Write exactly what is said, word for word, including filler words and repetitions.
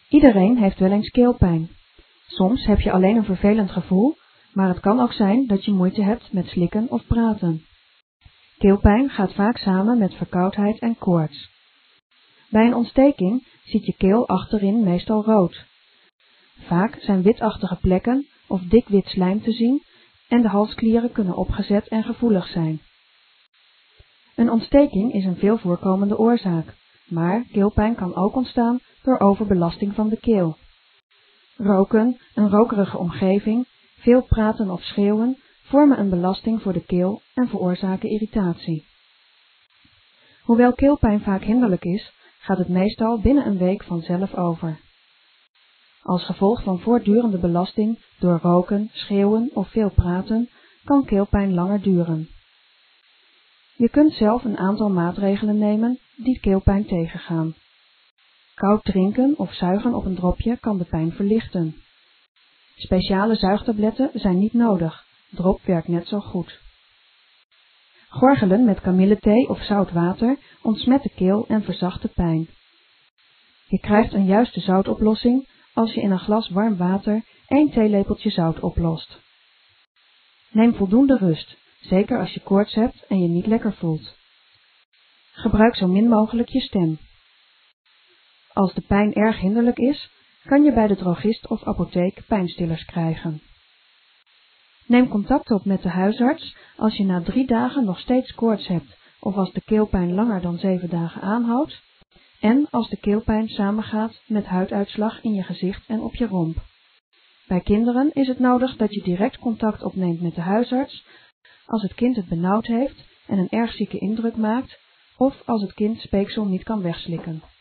Iedereen heeft wel eens keelpijn. Soms heb je alleen een vervelend gevoel, maar het kan ook zijn dat je moeite hebt met slikken of praten. Keelpijn gaat vaak samen met verkoudheid en koorts. Bij een ontsteking ziet je keel achterin meestal rood. Vaak zijn witachtige plekken of dik wit slijm te zien en de halsklieren kunnen opgezet en gevoelig zijn. Een ontsteking is een veel voorkomende oorzaak, maar keelpijn kan ook ontstaan door overbelasting van de keel. Roken, een rokerige omgeving, veel praten of schreeuwen vormen een belasting voor de keel en veroorzaken irritatie. Hoewel keelpijn vaak hinderlijk is, gaat het meestal binnen een week vanzelf over. Als gevolg van voortdurende belasting door roken, schreeuwen of veel praten, kan keelpijn langer duren. Je kunt zelf een aantal maatregelen nemen die keelpijn tegengaan. Koud drinken of zuigen op een dropje kan de pijn verlichten. Speciale zuigtabletten zijn niet nodig, drop werkt net zo goed. Gorgelen met kamillethee of zout water ontsmet de keel en verzacht de pijn. Je krijgt een juiste zoutoplossing als je in een glas warm water één theelepeltje zout oplost. Neem voldoende rust, zeker als je koorts hebt en je niet lekker voelt. Gebruik zo min mogelijk je stem. Als de pijn erg hinderlijk is, kan je bij de drogist of apotheek pijnstillers krijgen. Neem contact op met de huisarts als je na drie dagen nog steeds koorts hebt of als de keelpijn langer dan zeven dagen aanhoudt en als de keelpijn samengaat met huiduitslag in je gezicht en op je romp. Bij kinderen is het nodig dat je direct contact opneemt met de huisarts als het kind het benauwd heeft en een erg zieke indruk maakt of als het kind speeksel niet kan wegslikken.